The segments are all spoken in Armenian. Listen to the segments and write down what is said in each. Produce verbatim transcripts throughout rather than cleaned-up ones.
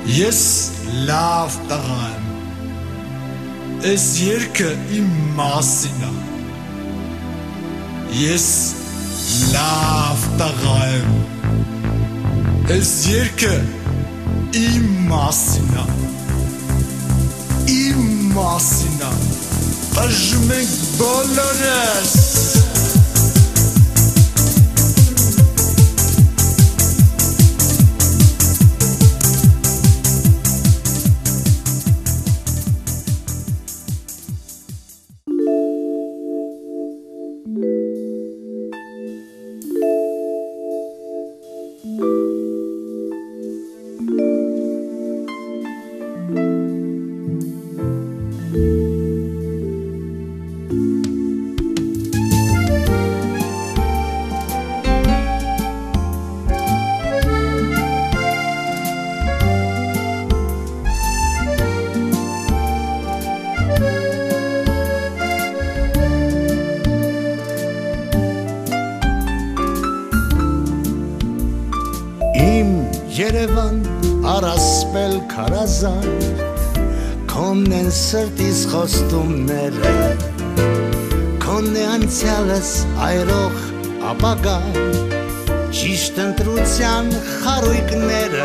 Ես լավ տղա եմ, այս երգը իմ մասին է։ Ես լավ տղա եմ, այս երգը իմ մասին է։ Իմ մասին է, տժում ենք բոլորս։ Երևան առասպել քարազան Քոնն են սրտիս խոստումները Քոնն է անցյալս այրող ապագան Ճիշտ ընտրության խարույկները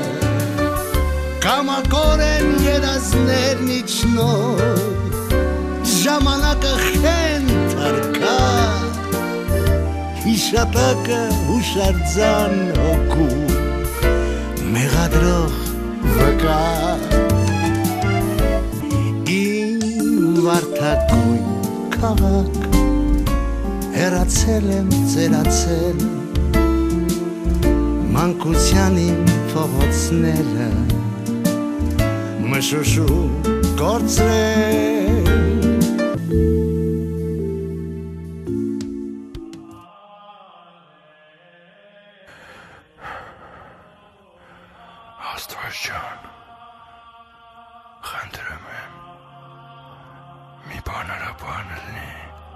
Կամակոր են երազներն իջնոյ Ժամանակը խեն թարկա Հիշատակը հուշարձան հոգու Մեղադրող վկա Իմ վարդագույն քաղաք Հեռացել եմ ծերացել Մանկության իմ փողոցները Մշուշու կորցրել Աստված ջան, խնդրում եմ, մի բանարաբան լինի,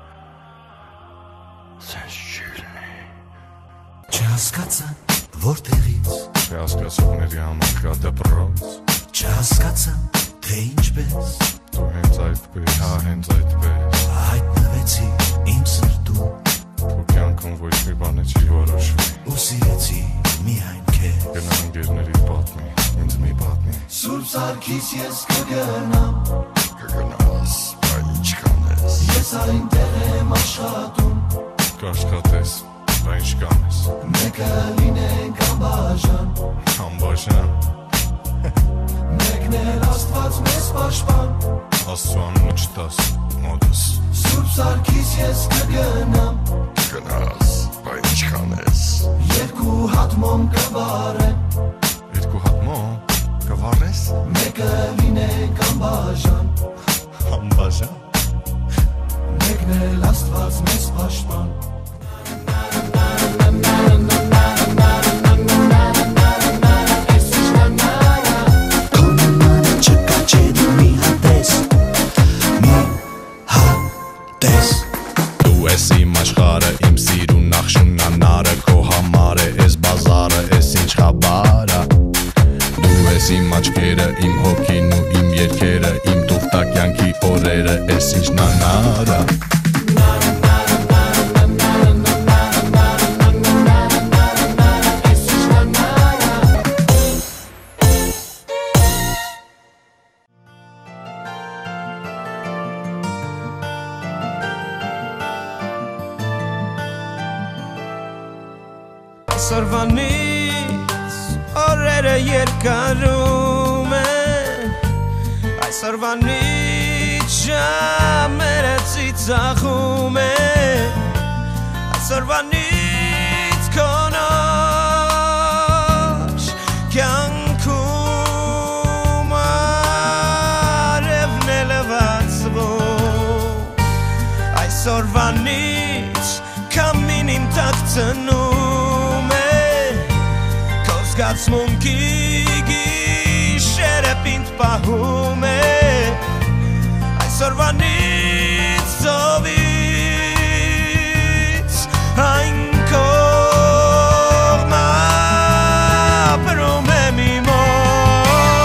սենց չի լինի։ Չհասկացա, որտեղից, չհասկացողների համար կա դպրոց, չհասկացա, թե ինչպես, դու հենց այդպես, հա հենց այդպես, հայտնվեցի իմ սրտում, քո կյանքում ոչ մի բանը չի որոշվի, ու սիրեցի միայն քեզ, գնամ գերների պատմի, ինձ մի պատմի, Սուրբ Սարգիս ես կգնամ, կգնաս, բա ինչ կանես, ես այնտեղ եմ աշխատում, կաշխատես, բա ինչ կանես, մեկը լինենք անբաժան, անբաժան, մեկն էլ Աստված մեզ պաշտպան, Աստծու անունը չտաս, մոտս, Սուրբ Սարգիս ես կգնամ, կգնաս, բա ինչ կանես, երկու հատ մոմ կվարեմ, երկու հատ մոմ կվառես, մեկը լինենք անբաժան, անբաժան, մեկն էլ Աստված մեզ պաշտպան Աշխարը իմ սիրուն նախշուն անարը քո համար է այս բազարը այս ինչ խաբարա դու ես իմ աչքերը իմ հոգին ու իմ երգերը իմ տուֆտակյանքի օրերը այս ինչ նանարա Այսօրվանից օրերը երկարում են Այսօրվանից ժամերը ծիծաղում են Այսօրվանից քոնոշ կյանքում արևն է լվացվում Այսօրվանից կամին իմ տակ ծնում է Զգացմունքի գիշերը պինդ պահում է Այսօրվանից ծովից այն կողմ ապրում եմ իմ մոտ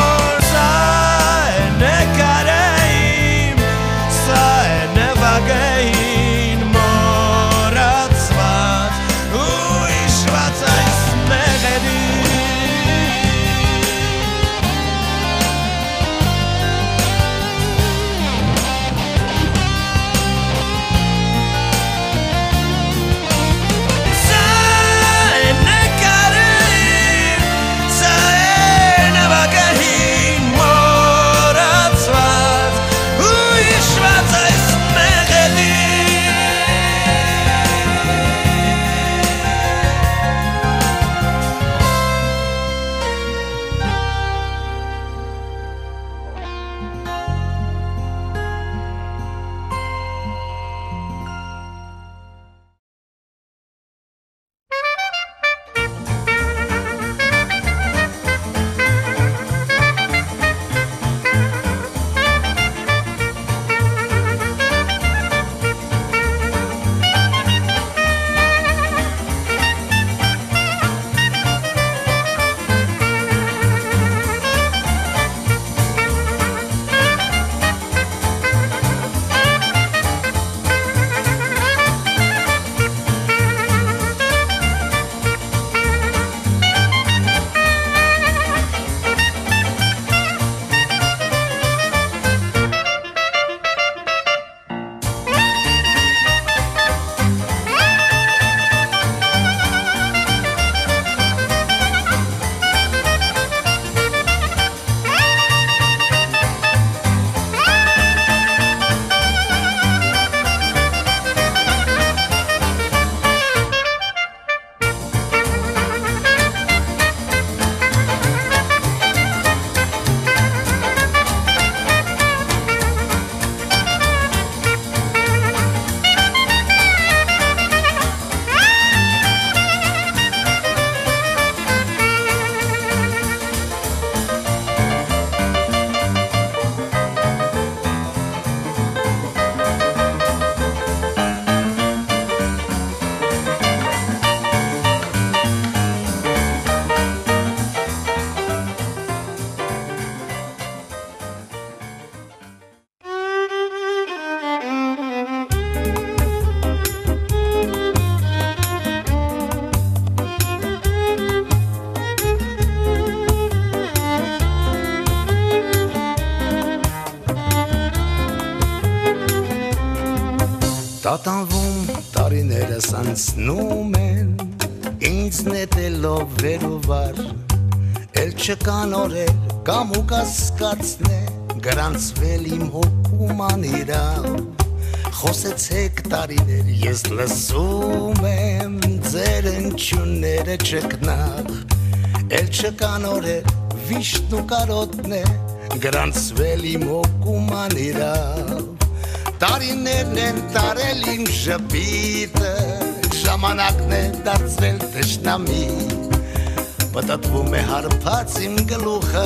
Տատանվում տարիներս անցնում են ինձ նետելով վեր ու վար էլ չկան օրեր կամ ու կասկածն է գրանցվել իմ հոգում անիրավ խոսեցեք տարիներ ես լսում եմ ձեր ընչյունները չկնաղ էլ չկան օրեր վիշտն ու կարոտն է գրանցվել իմ հոգում անիրավ Տարիներն են տարել իմ ժպիտը Ժամանակն է դարձվել թշնամի Պտտվում է հարբած իմ գլուխը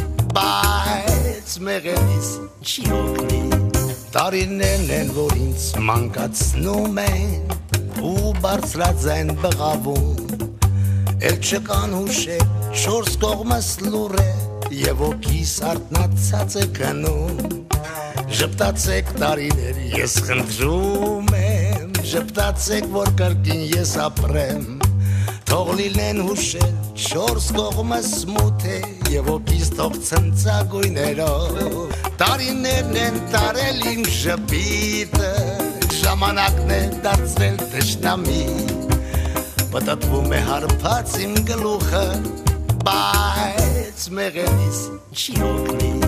Բայց մեղենից չի օգնի Տարիներն են, որ ինձ մանկացնում են Ու բարձրաձայն բղավում Էլ չկան հուշեր, չորս կողմս լուր է Եվ օքիս արտնացած է գնում Ժպտացեք տարիներ, ես խնդրում եմ Ժպտացեք, որ կրկին ես ապրեմ Թող լինեն հուշեր, չորս կողմս մութ է Եվ օքիս թող ցնցագույներով Տարիներն են տարել իմ ժպիտը Ժամանակն է դարձվել թշնամի Պտտվում է հարբած իմ գլուխը Բայց մեղենից չի օգնի